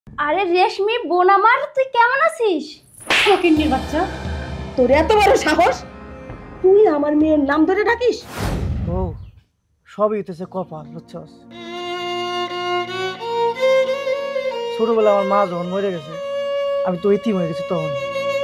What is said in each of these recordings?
আরে রেশমি বোন আমার, তুই কেমন আছিস? ফকিন্নির বাচ্চা, তোর এত বড় সাহস, তুই আমার মেয়ের নাম ধরে ডাকিস? ও সবই হইতেছে কপাল, বুঝছস? ছোটবেলায় আমার মা যখন মরে গেছে, আমি তো এতিম হয়ে গেছি তখন।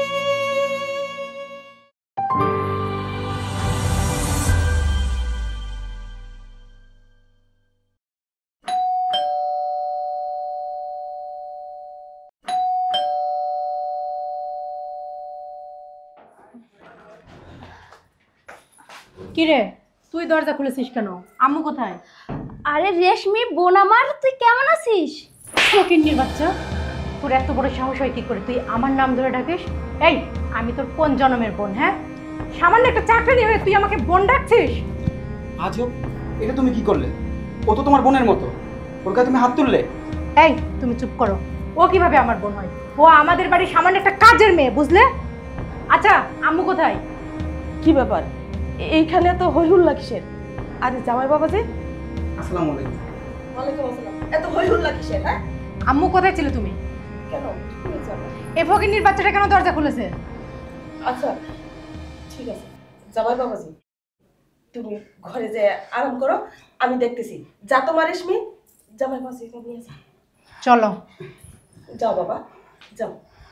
কিরে তুই দরজা খুলেছিস কেন? আম্মু কোথায়? আরে রেশমি বোন আমার, তুই কেমন আছিস? ফকিন্নির বাচ্চা, তোর এত বড় সাহস হয় কি করে তুই আমার নাম ধরে ডাকিস? এই, আমি তোর কোন জন্মের বোন? হ্যাঁ, সামান্য একটা চাকরি হয়ে তুই আমাকে বোন ডাকছিস? আজব, এটা তুমি কি করলে? ও তো তোমার বোনের মতো, ওর গায়ে তুমি হাত তুললে। এই তুমি চুপ করো। ও কিভাবে আমার বোন হয়? ও আমাদের বাড়ির সামান্য একটা কাজের মেয়ে, বুঝলে? আচ্ছা, আম্মু কোথায়? কি ব্যাপার, এইখানে এত হই হুল্লা কিসের? আরে জামাই বাবাজি। আসসালামু আলাইকুম। ওয়ালাইকুম আসসালাম। এত হই হুল্লা কিসের? হ্যাঁ, আম্মু কোথায় ছিলে তুমি? কেন কি হয়েছে আবার? এই ফকিন্নির বাচ্চাটা কেন দরজা খুলেছে? আচ্ছা ঠিক আছে জামাই বাবাজি, তুমি ঘরে যে আরাম করো, আমি দেখতেছি। যা তোমার রেশমি, জামাই বাবাজি নিয়ে যা। চলো। যাও বাবা, যাও।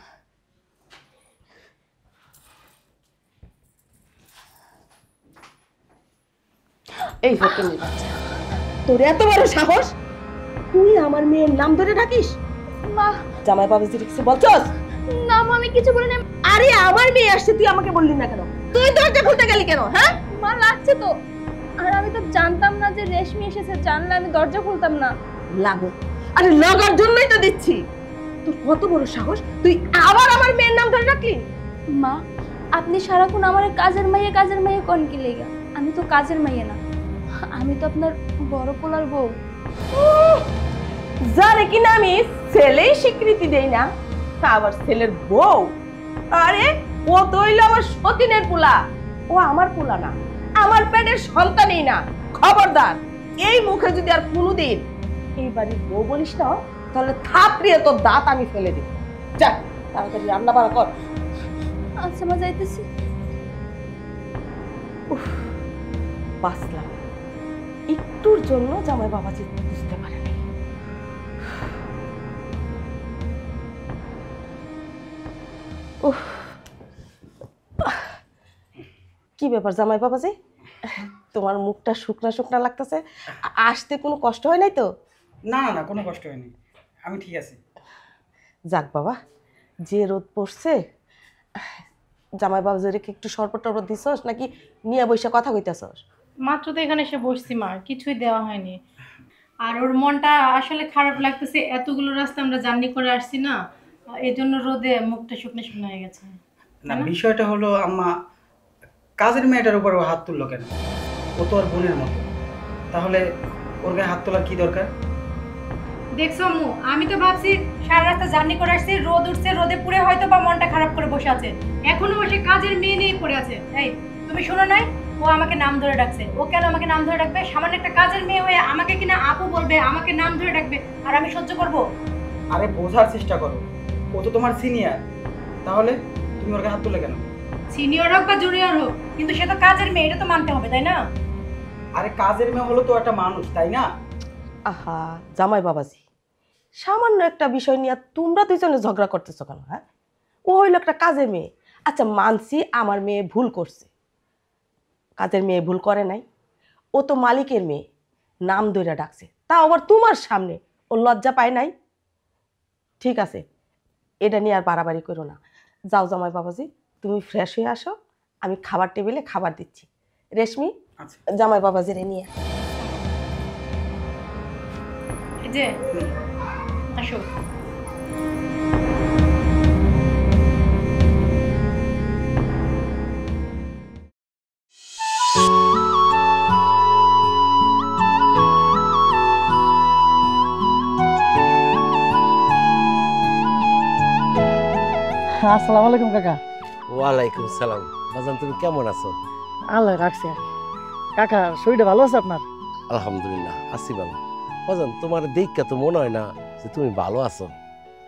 এই ফকিন্নির বাচ্চা, তোর এত বড় সাহস, তুই আমার মেয়ের নাম ধরে ডাকিস? মা, জামাই বাবাজি কিছু বলছস? না মা, আমি কিছু বলি না। আরে আমার মেয়ে আসছে, তুই আমাকে বললি না কেন? তুই দরজা খুলতে গেলি কেন? হ্যাঁ, মা লাগছে তো। আর আমি তো জানতাম না যে রেশমি এসেছে, জানলে আমি দরজা খুলতাম না। লাগো। আরে লাগার জন্যই তো দিচ্ছি। তোর কত বড় সাহস, তুই আবার আমার মেয়ের নাম ধরে ডাকলি? মা, আপনি সারাক্ষণ আমার কাজের মাইয়ে কোন কি লেগা? আমি তো কাজের মাইয়ে না, আমি তো আপনার বড় পোলার বউ। যারে কিনা আমি ছেলেই স্বীকৃতি দেই না, তা আবার ছেলের বউ? আরে ও তো হইলো আমার সতীনের পোলা, ও আমার পোলা না, আমার পেটের সন্তানই না। খবরদার, এই মুখে যদি আর কোনোদিন এই বাড়ির বউ বলিস না, তাহলে থাপড়িয়ে তোর দাঁত আমি ফেলে দিব। যা তাড়াতাড়ি রান্না বাড়া কর। আচ্ছা মা, যাইতেছি। বাঁচলাম, একটুর জন্য জামাই বাবাজি বুঝতে পারেনি। কি ব্যাপার জামাই বাবাজি, তোমার মুখটা শুকনা শুকনা লাগতেছে? আসতে কোনো কষ্ট হয় নাই তো? না না না, কোনো কষ্ট হয়নি, আমি ঠিক আছি। যাক বাবা, যে রোদ পড়ছে, জামাই বাবাজিরে কি একটু শরবত টরবত দিছস নাকি নিয়ে বসে কথা কইতেছস? মাত্র তো এখানে এসে বসছি মা, কিছুই দেওয়া হয়নি। আর ওর মনটা আসলে খারাপ লাগতেছে, এতগুলো রাস্তা আমরা জার্নি করে আসছি না, এই জন্য রোদে মুখটা শুকনো শুকনো হয়ে গেছে। না, বিষয়টা হলো আম্মা, কাজের মেয়েটার উপর ও হাত তুললো কেন? ও তো ওর বোনের মতো, তাহলে ওর গায়ে হাত তোলার কি দরকার? দেখছো আম্মু, আমি তো ভাবছি সারা রাস্তা জার্নি করে আসছি, রোদ উঠছে, রোদে পুড়ে হয়তো বা মনটা খারাপ করে বসে আছে, এখনো বসে কাজের মেয়ে নিয়ে পড়ে আছে। এই তুমি শোনো নাই, ও আমাকে নাম ধরে ডাকছে। ও কেন আমাকে নাম ধরে ডাকবে? সামান্য একটা কাজের মেয়ে হয়ে আমাকে কিনা আপু বলবে, আমাকে নাম ধরে ডাকবে, আর আমি সহ্য করব? আরে বোঝার চেষ্টা করো, ও তো তোমার সিনিয়র, তাহলে তুমি ওর গায়ে হাত তুললে কেন? সিনিয়র হোক বা জুনিয়র হোক, কিন্তু সে তো কাজের মেয়ে, এটা তো মানতে হবে, তাই না? আরে কাজের মেয়ে হলো তো একটা মানুষ, তাই না? আহা জামাই বাবাজি, সামান্য একটা বিষয় নিয়ে তোমরা দুইজনে ঝগড়া করতেছো কেন? হ্যাঁ, ও হইলো একটা কাজের মেয়ে। আচ্ছা মানছি আমার মেয়ে ভুল করছে, কাজের মেয়ে ভুল করে নাই। ও তো মালিকের মেয়ে, নাম ধরে ডাকছে, তা আবার তোমার সামনে। ও লজ্জা পায় নাই? ঠিক আছে, এটা নিয়ে আর বাড়াবাড়ি করো না। যাও জামাই বাবাজি, তুমি ফ্রেশ হয়ে আসো, আমি খাবার টেবিলে খাবার দিচ্ছি। রেশমি, আচ্ছা। জামাই বাবাজিরে নিয়ে এই যে আসো। আসসালামু আলাইকুম কাকা। ওয়ালাইকুম সালাম। বাজান, তুমি কেমন আছো? আল্লাহ রাখছে। কাকা শরীরটা ভালো আছে আপনার? আলহামদুলিল্লাহ আছি ভালো। বাজান, তোমার দেখা তো মনে হয় না যে তুমি ভালো আছো।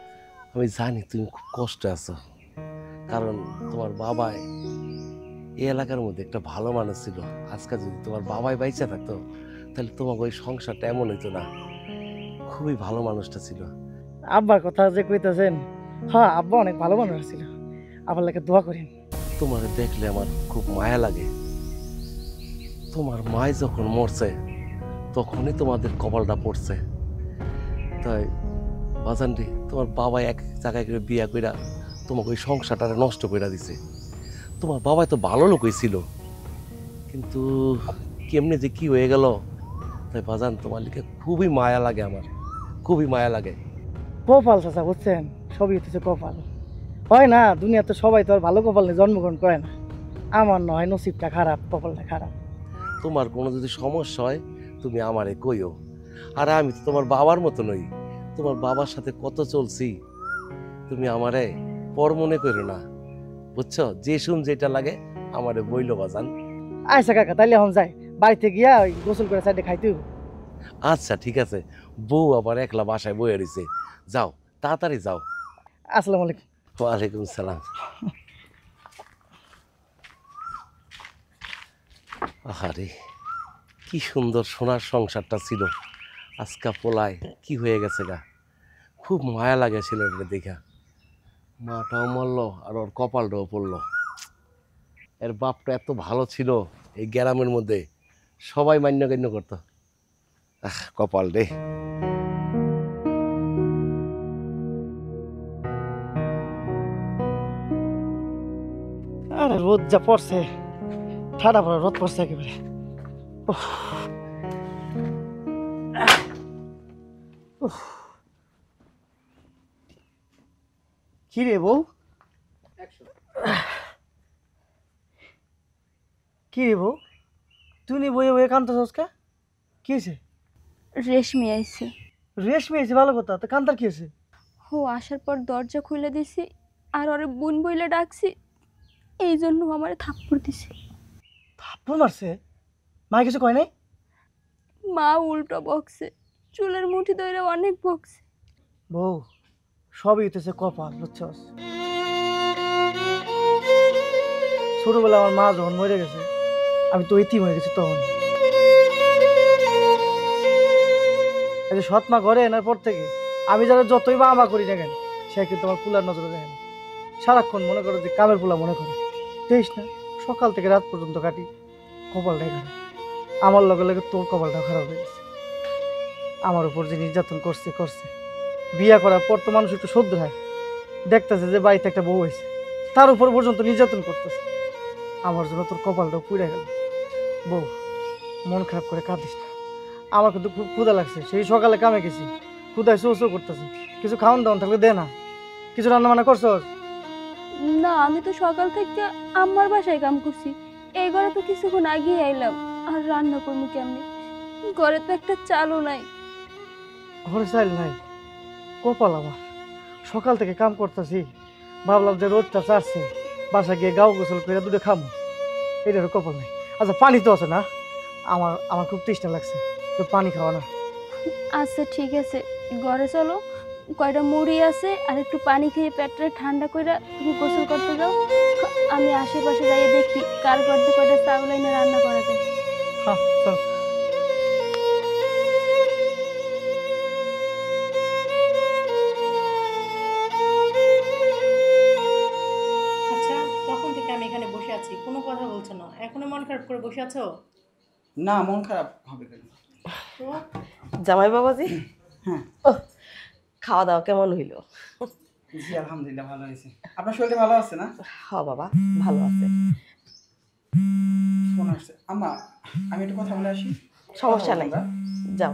আমি জানি তুমি খুব কষ্টে আছো, কারণ তোমার বাবাই এই এলাকার মধ্যে একটা ভালো মানুষ ছিল। আজকে যদি তোমার বাবাই বাইচা থাকতো তাহলে তোমাকে ওই সংসারটা এমন হইতো না। খুবই ভালো মানুষটা ছিল। আব্বার কথা যে কইতাছেন, হ্যাঁ আব্বা অনেক ভালো মানুষ ছিল। আবার লাগে দোয়া করেন। তোমার দেখলে আমার খুব মায়া লাগে। তোমার মায় যখন মরছে তখনই তোমাদের কপালটা পড়ছে। তাই বাজানটি তোমার বাবা এক জায়গায় করে বিয়া কইরা তোমাকে ওই সংসারটা নষ্ট কইরা দিছে। তোমার বাবা তো ভালো লোকই ছিল, কিন্তু কেমনে যে কি হয়ে গেল। তাই বাজান তোমার লিখে খুবই মায়া লাগে, আমার খুবই মায়া লাগে। কপাল চাচা বুঝছেন, সবই হচ্ছে কপাল। হয় না, দুনিয়াতে সবাই তো আর ভালো কপাল নিয়ে জন্মগ্রহণ করে না। আমার নয় নসিবটা খারাপ, কপালটা খারাপ। তোমার কোনো যদি সমস্যা হয় তুমি আমারে কইও। আর আমি তো তোমার বাবার মতো নই, তোমার বাবার সাথে কত চলছি। তুমি আমারে পর মনে করো না, বুঝছো? যে শুন যেটা লাগে আমারে বইলো বাজান। আচ্ছা কাকা, তাইলে এখন যাই, বাড়িতে গিয়া ওই গোসল করে সাইডে খাইতে হইব। আচ্ছা ঠিক আছে, বউ আবার একলা বাসায় বয়ে রয়েছে, যাও তাড়াতাড়ি যাও। আসসালামু আলাইকুম। ওয়ালাইকুম সালাম। আহারে কি সুন্দর সোনার সংসারটা ছিল, আজকা পোলায় কি হয়ে গেছে গা। খুব মায়া লাগে ছেলেটা দেখা। মাটাও মরলো আর ওর কপালটাও পড়লো। এর বাপটা এত ভালো ছিল, এই গ্রামের মধ্যে সবাই মান্যগণ্য করতো। কপাল রে। আরে রোদ যা পড়ছে, ঠাডা পড়া রোদ পড়ছে একেবারে। উফ। উফ। কি রে বউ? কি রে বউ, তুই বইয়ে বইয়ে কান্দতেছস কে? কি হয়েছে? রেশমি আইছে। রেশমি হয়েছে, ভালো কথা। তো কান্দার কি হয়েছে? ও আসার পর দরজা খুলে দিছি আর ওরে বোন বইলে ডাকছি, এই জন্য আমার থাপ্পড় দিছে। থাপ্পড় মারছে? মা কিছু কয় নাই? মা উল্টো বকছে, চুলের মুঠি ধরে অনেক বকছে। বউ, সবই হইতেছে কপাল, বুঝছস? ছোটবেলা আমার মা যখন মরে গেছে, আমি তো এতিম হয়ে গেছি তখন। এই যে সৎ মা ঘরে এনার পর থেকে আমি যারা যতই বা আমা করি না কেন, সে কিন্তু আমার পুলার নজরে দেখে না। সারাক্ষণ মনে করো যে কামের পুলা মনে করে। দেখিস না, সকাল থেকে রাত পর্যন্ত কাটি, কপালটাই খারাপ। আমার লগে লগে তোর কপালটা খারাপ হয়ে গেছে। আমার উপর যে নির্যাতন করছে করছে। বিয়া করার পর তো মানুষ একটু সহ্য হয়, দেখতেছে যে বাড়িতে একটা বউ হয়েছে, তার উপর পর্যন্ত নির্যাতন করতেছে। আমার জন্য তোর কপালটাও পুড়ে গেল। বউ, মন খারাপ করে কাঁদিস না। আমার কিন্তু খুব ক্ষুধা লাগছে, সেই সকালে কামে গেছি, ক্ষুধায় শো শো করতেছে। কিছু খাওয়ান দাওয়ান থাকলে দে না। কিছু রান্না বান্না করছো? না, আমি তো সকাল থেকে আম্মার বাসায় কাম করছি, এই ঘরে তো কিছুক্ষণ আগে আইলাম। আর রান্না করবো কেমনি, ঘরে তো একটা চালও নাই। ঘরে চাইল নাই? কপাল আমার, সকাল থেকে কাম করতেছি, ভাবলাম যে রোদটা চাচ্ছে, বাসা গিয়ে গাও গোসল করে দুটো খামো, এটারও কপাল নাই। আচ্ছা পানি তো আছে না? আমার আমার খুব তৃষ্ণা লাগছে, তো পানি খাওয়া না। আচ্ছা ঠিক আছে, ঘরে চলো, কয়টা মুড়ি আছে আর একটু পানি খেয়ে পেটটা ঠান্ডা করে তুমি গোসল করতে যাও। আমি আশেপাশে যাইয়ে দেখি কার ঘরতে কয়টা চাউল এনে রান্না করা যায়। হ্যাঁ চল। আচ্ছা, তখন থেকে আমি এখানে বসে আছি, কোনো কথা বলছো না, এখনো মন খারাপ করে বসে আছো? না, মন খারাপ হবে কেন? তো জামাই বাবাজি, হ্যাঁ। খাওয়া দাওয়া কেমন হইলো? জি আলহামদুলিল্লাহ ভালো হয়েছে। আপনার শরীরটা ভালো আছে না? হ্যাঁ বাবা, ভালো আছে। ফোন আসছে। আম্মা, আমি একটু কথা বলে আসি। সমস্যা নাই, আমরা যাও।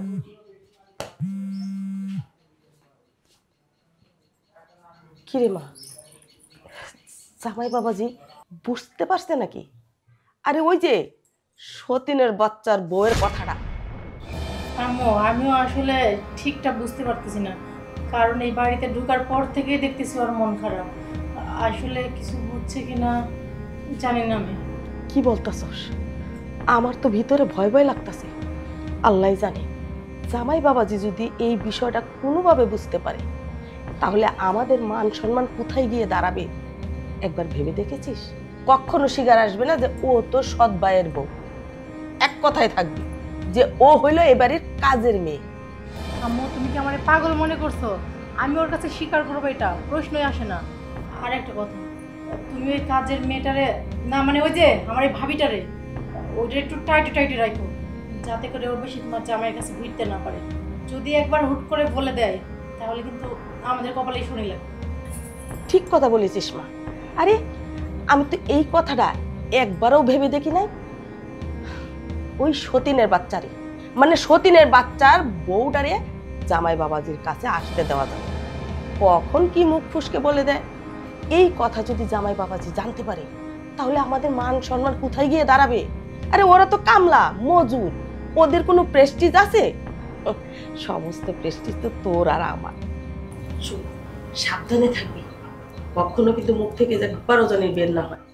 কিরে মা, জামাই বাবাজি বুঝতে পারছে নাকি? আরে ওই যে সতীনের বাচ্চার বউয়ের কথাটা। আম্মু, আমিও আসলে ঠিকঠাক বুঝতে পারতেছি না, কারণ এই বাড়িতে ঢোকার পর থেকেই দেখতেছি ওর মন খারাপ। আসলে কিছু বুঝছে কিনা জানি না আমি। কি বলতাছস? আমার তো ভিতরে ভয় ভয় লাগতাছে। আল্লাহ জানে, জামাই বাবাজি যদি এই বিষয়টা কোনোভাবে বুঝতে পারে তাহলে আমাদের মান সম্মান কোথায় গিয়ে দাঁড়াবে একবার ভেবে দেখেছিস? কখনো শিকার আসবে না যে ও তো সৎ ভাইয়ের বউ, এক কথায় থাকবে যে ও হইলো এবারের কাজের মেয়ে। আম্মু তুমি কি আমার পাগল মনে করছো? আমি ওর কাছে স্বীকার করবো, এটা প্রশ্নই আসে না। আর একটা কথা, তুমি ওই কাজের মেয়েটারে না, মানে ওই যে আমার এই ভাবিটারে, ওটা একটু টাইটে টাইটে রাখো, যাতে করে ও বেশি তোমার জামাইয়ের কাছে ভিড়তে না পারে। যদি একবার হুট করে বলে দেয় তাহলে কিন্তু আমাদের কপালেই শুনি লাগবে। ঠিক কথা বলেছিস মা। আরে আমি তো এই কথাটা একবারও ভেবে দেখি নাই। ওই সতীনের বাচ্চারে, মানে সতীনের বাচ্চার বউটারে জামাই বাবাজির কাছে আসতে দেওয়া যাবে, কখন কি মুখ ফুসকে বলে দেয়। এই কথা যদি জামাই বাবাজি জানতে পারে তাহলে আমাদের মান সম্মান কোথায় গিয়ে দাঁড়াবে? আরে ওরা তো কামলা মজুর, ওদের কোনো প্রেস্টিজ আছে? সমস্ত প্রেস্টিজ তো তোর আর আমার। শোন, সাবধানে থাকবি, কখনো কিন্তু মুখ থেকে একবারও জানি বের না হয়।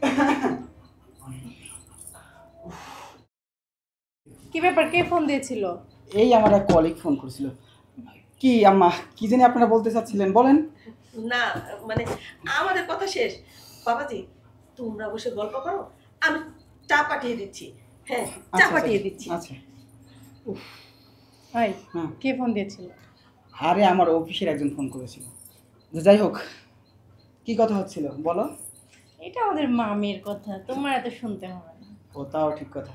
কি ব্যাপার, কে ফোন দিয়েছিল? এই আমার এক কলিগ ফোন করেছিল। কি আম্মা, কি জানি আপনারা বলতে চাচ্ছিলেন, বলেন। না মানে আমাদের কথা শেষ। বাবাজি তোমরা বসে গল্প করো, আমি চা পাঠিয়ে দিচ্ছি। হ্যাঁ, চা পাঠিয়ে দিচ্ছি। আচ্ছা। ভাই, হ্যাঁ। কে ফোন দিয়েছিল? আরে আমার অফিসের একজন ফোন করেছিল। যাই হোক, কি কথা হচ্ছিল বলো। এটা আমাদের মামির কথা, তোমার এত শুনতে হবে না। ও তাও ঠিক কথা।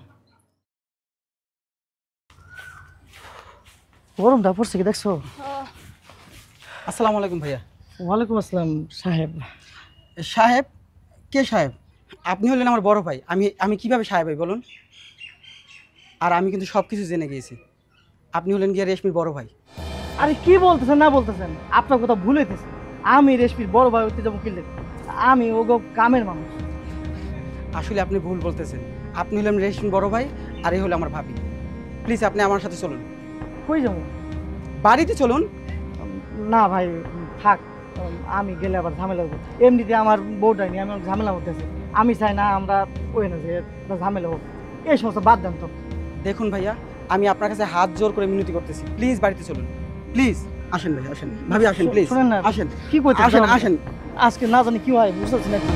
গরমটা পড়ছে কি দেখছো? আসসালামু আলাইকুম ভাইয়া। ওয়ালাইকুম আসসালাম সাহেব। সাহেব? কে সাহেব? আপনি হলেন আমার বড় ভাই। আমি কিভাবে সাহেব ভাই বলুন? আর আমি কিন্তু সব কিছু জেনে গিয়েছি। আপনি হলেন গিয়ে রেশমির বড় ভাই। আরে কি বলতেছেন না বলতেছেন, আপনার কথা ভুল হইতেছে। আমি রেশমির বড় ভাই হইতে যাবো কিনলে, আমি ওগো কামের মানুষ। আসলে আপনি ভুল বলতেছেন। আপনি হলেন রেশমির বড় ভাই, আর এই হলো আমার ভাবি। প্লিজ আপনি আমার সাথে চলুন। কই যাবো? বাড়িতে চলুন। না ভাই থাক, আমি গেলে আবার ঝামেলা হবো। এমনিতে আমার বউটাই নিয়ে আমি অনেক ঝামেলা করতেছি। আমি চাই না আমরা ওই না যে একটা ঝামেলা হোক, এই সমস্ত বাদ দেন তো। দেখুন ভাইয়া, আমি আপনার কাছে হাত জোর করে মিনতি করতেছি, প্লিজ বাড়িতে চলুন। প্লিজ আসেন ভাই, আসেন ভাবি, আসেন প্লিজ। শুনেন না, আসেন, কি করতে আসেন আসেন। আজকে না জানি কি হয় বুঝতেছি না।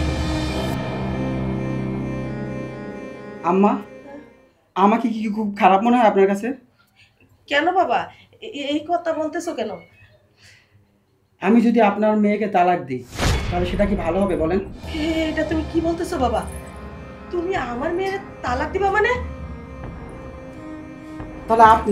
আম্মা, আমাকে কি খুব খারাপ মনে হয় আপনার কাছে? কেন বাবা এই কথা বলতেছো কেন? আমি যদি আপনার মেয়েকে তালাক দিই তাহলে সেটা কি ভালো হবে বলেন? এটা তুমি কি বলতেছো বাবা? তুমি আমার মেয়ের তালাক দিবা মানে? তাহলে আপনি,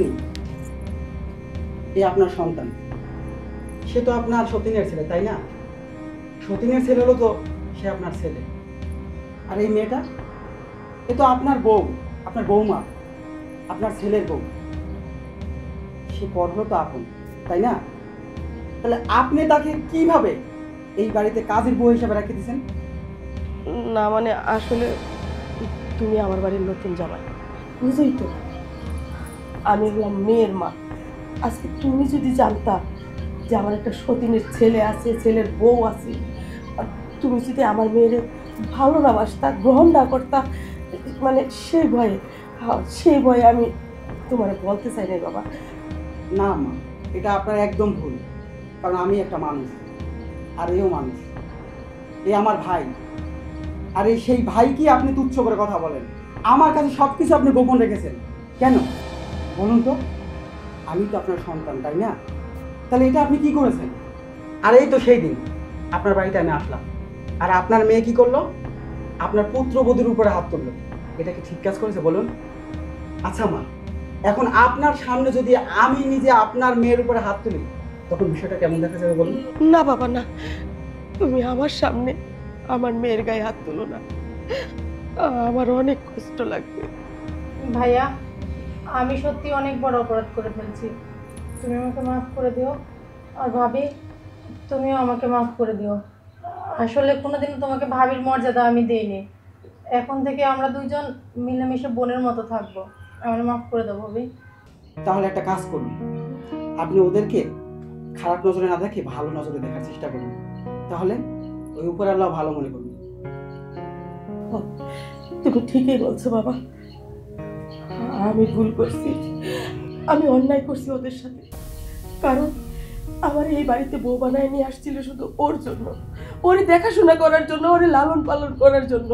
এই আপনার সন্তান, সে তো আপনার সতীনের ছেলে, তাই না? সতীনের ছেলে হলো তো সে আপনার ছেলে। আর এই মেয়েটা, এ তো আপনার বউ, আপনার বৌমা, আপনার ছেলের বউ। সে পর হলো তো আপন, তাই না? তাহলে আপনি তাকে কিভাবে এই বাড়িতে কাজের বউ হিসাবে রেখে দিয়েছেন? না মানে আসলে তুমি আমার বাড়ির নতুন জামাই, বুঝোই তো আমি হলাম মেয়ের মা। আজকে তুমি যদি জানতা যে আমার একটা সতীনের ছেলে আছে, ছেলের বউ আছে, আর তুমি যদি আমার মেয়ের ভালো না বাসতা, গ্রহণ না করতা, মানে সেই ভয়ে আমি তোমার বলতে চাই না বাবা। না মা, এটা আপনার একদম ভুল। কারণ আমি একটা মানুষ, আর এও মানুষ। এ আমার ভাই, আর এই সেই ভাইকে আপনি তুচ্ছ করে কথা বলেন। আমার কাছে সব কিছু আপনি গোপন রেখেছেন কেন বলুন তো? আমি তো আপনার সন্তান, তাই না? তাহলে এটা আপনি কি করেছেন? আর এই তো সেই দিন আপনার বাড়িতে আমি আসলাম, আর আপনার মেয়ে কি করলো? আপনার পুত্রবধূর উপরে হাত তুললো। এটা কি ঠিক কাজ করেছে বলুন? আচ্ছা মা, এখন আপনার সামনে যদি আমি নিজে আপনার মেয়ের উপরে হাত তুলি তখন বিষয়টা কেমন দেখা যাবে বলুন? না বাবা না, তুমি আমার সামনে আমার মেয়ের গায়ে হাত তুলো না, আমার অনেক কষ্ট লাগবে। ভাইয়া, আমি সত্যি অনেক বড় অপরাধ করে ফেলছি, তুমি আমাকে মাফ করে দিও। আর ভাবি, তুমিও আমাকে মাফ করে দিও। আসলে কোনোদিন তোমাকে ভাবির মর্যাদা আমি দেইনি। এখন থেকে আমরা দুইজন মিলেমিশে বোনের মতো থাকবো। আমার মাফ করে দাও ভাবি। তাহলে একটা কাজ করুন, আপনি ওদেরকে খারাপ নজরে না দেখে ভালো নজরে দেখার চেষ্টা করুন, তাহলে ওই উপর আল্লাহ ভালো মনে করুন। তুমি ঠিকই বলছো বাবা, আমি ভুল করছি, আমি অন্যায় করছি ওদের সাথে। কারণ আমার এই বাড়িতে বউ বানায় নিয়ে আসছিল শুধু ওর জন্য, ওরে দেখাশোনা করার জন্য, ওরে লালন পালন করার জন্য।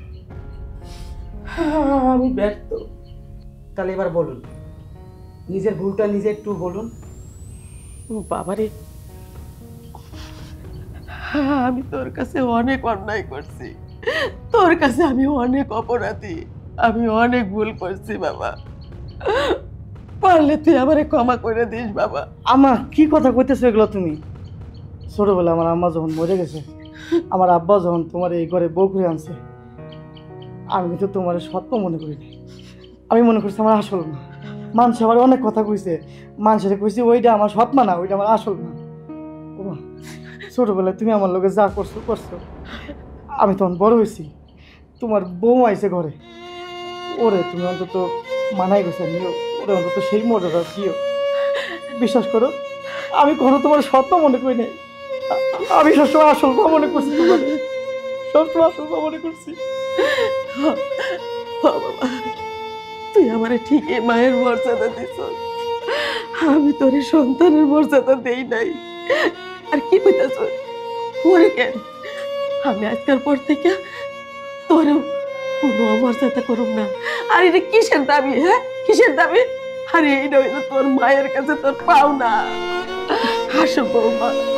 আমি ব্যর্থ। তাহলে এবার বলুন, নিজের ভুলটা নিজে একটু বলুন। বাবারে, আমি তোর কাছে অনেক অন্যায় করছি, তোর কাছে আমি অনেক অপরাধী, আমি অনেক ভুল করছি বাবা। পারলে তুই আমারে ক্ষমা করে দিস বাবা। আমা কি কথা কইতেছো এগুলো তুমি? ছোটবেলা আমার আম্মা যখন মরে গেছে, আমার আব্বা যখন তোমার এই ঘরে বউ করে আনছে, আমি কিন্তু তোমার সত্য মনে করিনি। আমি মনে করছি আমার আসল না। মানুষ আমার অনেক কথা কইছে, মানুষের কইছি ওইটা আমার সৎ মা না, ওইটা আমার আসল না। ও মা, ছোটবেলায় তুমি আমার লোকে যা করছো করছো, আমি তখন বড় হয়েছি, তোমার বউ আইছে ঘরে, ওরে তুমি অন্তত মানাই গেছে নিও, ওরে অন্তত সেই মর্যাদা দিও। বিশ্বাস করো, আমি কোনো তোমার সত্য মনে করি নাই, আমি সবসময় আসল মা মনে করছি, তোমার সবসময় আসল মা মনে করছি। বাবা, তুই আমারে ঠিকই মায়ের মর্যাদা দিছ, আমি তোর সন্তানের মর্যাদা দেই নাই। আর কি কইতাছ ওরে কেন? আমি আজকের পর থেকে তোরও কোনো অমর্যাদা করুম না। আর এটা কিসের দাবি? হ্যাঁ, কিসের দাবি? আরে এইটা হইলো তোর মায়ের কাছে তোর পাওনা। হাসো বৌমা।